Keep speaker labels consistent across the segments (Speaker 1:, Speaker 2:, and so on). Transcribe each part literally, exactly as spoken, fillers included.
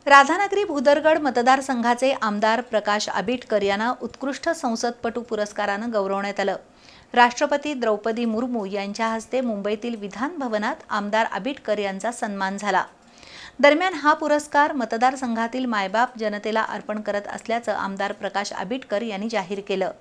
Speaker 1: राधानगरी भुदरगड मतदारसंघाचे आमदार प्रकाश आबिटकर यांना उत्कृष्ट संसदपटू पुरस्कारानं गौरवण्यात आलं। राष्ट्रपती द्रौपदी मुर्मू यांच्या हस्ते मुंबईतील विधान भवनात आमदार आबिटकर यांचा सन्मान झाला। दरम्यान हा पुरस्कार मतदारसंघातील मायबाप जनतेला अर्पण करत असल्याचं आमदार प्रकाश आबिटकर यांनी जाहीर केलं।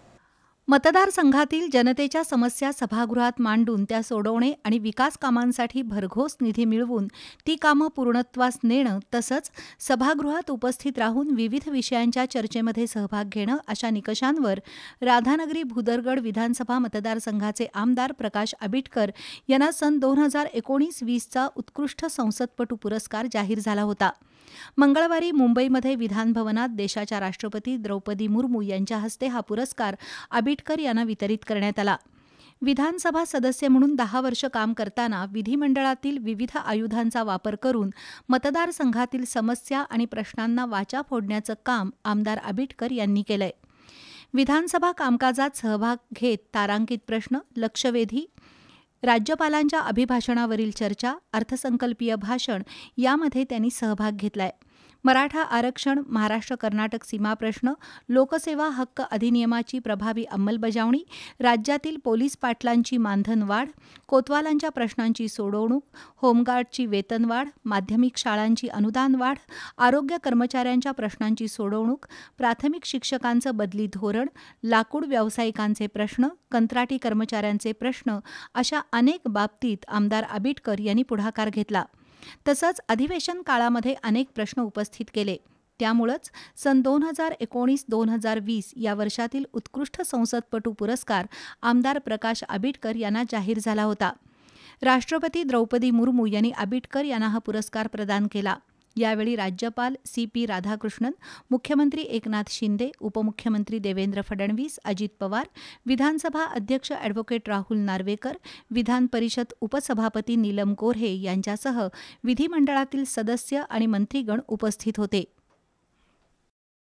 Speaker 1: मतदारसंघातील जनतेच्या समस्या सभागृहात मांडून त्या सोडवणे आणि विकास कामांसाठी भरघोस निधी मिळवून ती कामं पूर्णत्वास नेणं तसंच सभागृहात उपस्थित राहून विविध विषयांच्या चर्चेमध्ये सहभाग घेणं अशा निकषांवर राधानगरी भुदरगड विधानसभा मतदारसंघाचे आमदार प्रकाश आबिटकर यांना सन दोन हजार एकोणीस वीसचा उत्कृष्ट संसदपटू पुरस्कार जाहीर झाला होता। मंगळवारी मुंबईमध्ये विधान भवनात देशाच्या राष्ट्रपती द्रौपदी मुर्मू यांच्या हस्ते हा पुरस्कार आबिटकर यांना वितरित करण्यात आला। विधानसभा सदस्य म्हणून दहा वर्ष काम करताना विधिमंडळातील विविध आयुधांचा वापर करून मतदारसंघातील समस्या आणि प्रश्नांना वाचा फोडण्याचं काम आमदार आबिटकर यांनी केलंय। विधानसभा कामकाजात सहभाग घेत तारांकित प्रश्न, लक्षवेधी, राज्यपालांच्या अभिभाषणावरील चर्चा, अर्थसंकल्पीय भाषण यामध्ये त्यांनी सहभाग घेतलाय। मराठा आरक्षण, महाराष्ट्र कर्नाटक सीमा प्रश्न, लोकसेवा हक्क अधिनियमाची प्रभावी अंमलबजावणी, राज्यातील पोलीस पाटलांची मानधन वाढ, कोतवालांच्या प्रश्नांची सोडवणूक, होमगार्डची वेतनवाढ, माध्यमिक शाळांची अनुदान वाढ, आरोग्य कर्मचाऱ्यांच्या प्रश्नांची सोडवणूक, प्राथमिक शिक्षकांचं बदली धोरण, लाकूड व्यावसायिकांचे प्रश्न, कंत्राटी कर्मचाऱ्यांचे प्रश्न अशा अनेक बाबतीत आमदार आबिटकर यांनी पुढाकार घेतला। तसंच अधिवेशन काळामध्ये अनेक प्रश्न उपस्थित केले। त्यामुळेच सन दोन हजार एकोणीस दोन हजार वीस या वर्षातील उत्कृष्ट संसदपटू पुरस्कार आमदार प्रकाश आबिटकर यांना जाहीर झाला होता। राष्ट्रपती द्रौपदी मुर्मू यांनी आबिटकर यांना हा पुरस्कार प्रदान केला। यावेळी राज्यपाल सी पी राधाकृष्णन, मुख्यमंत्री एकनाथ शिंदे, उपमुख्यमंत्री देवेंद्र फडणवीस, अजित पवार, विधानसभा अध्यक्ष ॲडव्होकेट राहुल नार्वेकर, विधान परिषद उपसभापती नीलम गोऱ्हे यांच्यासह विधिमंडळातील सदस्य आणि मंत्रीगण उपस्थित होते।